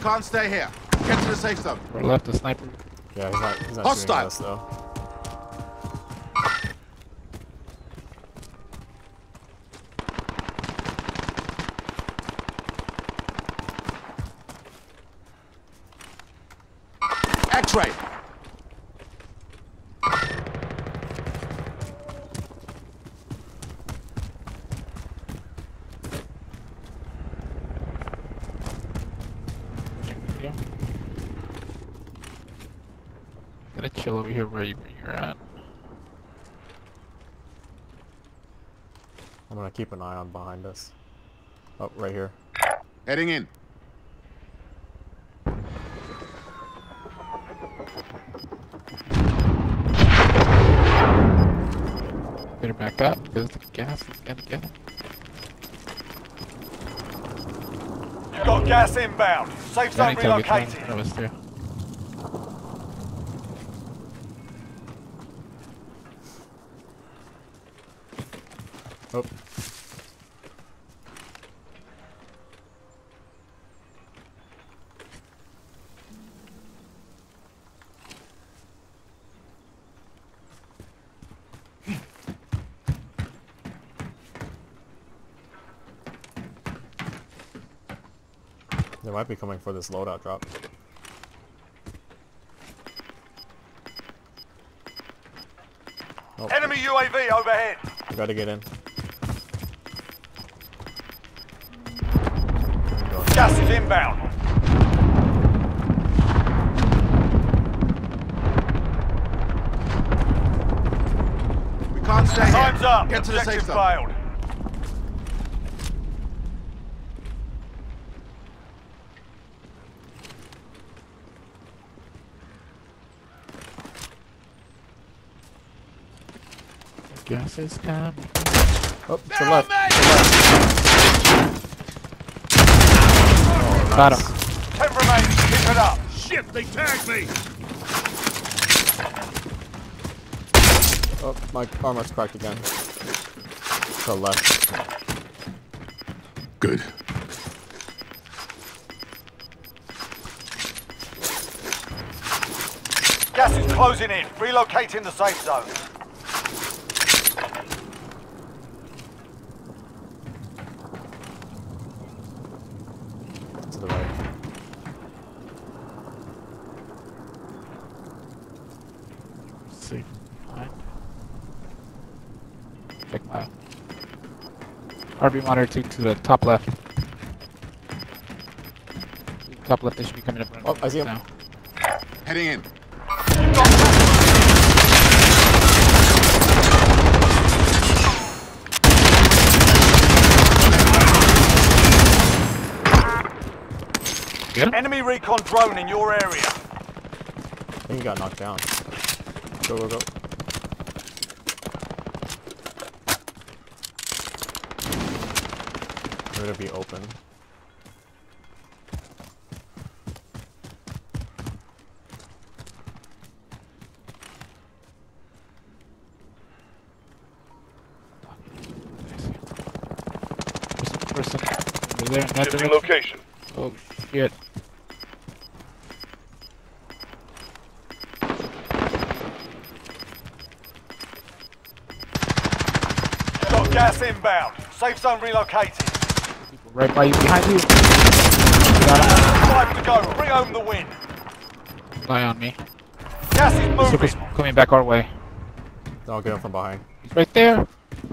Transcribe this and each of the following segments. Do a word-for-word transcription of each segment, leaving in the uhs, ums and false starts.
can't stay here. Get to the safe zone. We're left the sniper. Yeah, he's not, he's not Hostile. shooting at us though. X-ray. Yeah. Gotta chill over here where, you, where you're at. I'm gonna keep an eye on behind us. Oh, right here. Heading in. Better back up because the gas is gonna get him. You've got gas inbound. Safe zone relocated. That was there. Oh. They might be coming for this loadout drop. Oh. Enemy U A V overhead. We gotta get in. Gas is inbound. We can't stay here. Time's up. Get to the safe Objective zone. failed. Gas is coming. Oh, to the left. To the left. Oh, Got nice. him. Ten remain. Keep it up. Shit, they tagged me. Oh, my armor's cracked again. To the left. Good. Gas is closing in. Relocating the safe zone. To the right. See. Alright. Check my R B monitor to, to the top left. Top left, they should be coming up. Oh, I see him. Now. Heading in. Get him? Enemy recon drone in your area. I think he got knocked down. Go, go, go. They're gonna be open. Person. Over there, in that Shifting direction. location. Oh shit. Got gas inbound. Safe zone relocated. People right by you, behind you. Got him. Five to go. Bring home the win. Lie on me. Gas is moving. Circle's coming back our way. I'll get him from behind. He's right there.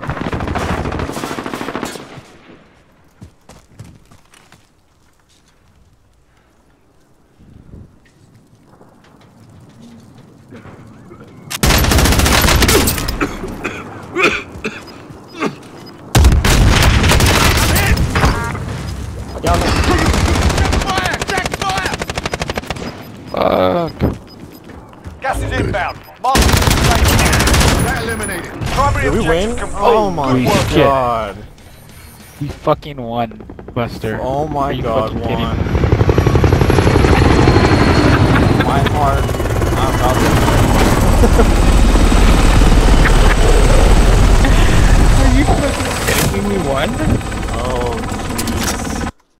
Down there. Fire! Check fire! Fuck. Gas is inbound. Mark. That eliminated. Primary Did we objective win? complete. Oh my Holy shit. god. We fucking won, Buster. Oh Are my you god, fucking kidding one. me? My heart. I'm about to. Are you fucking kidding me? We won?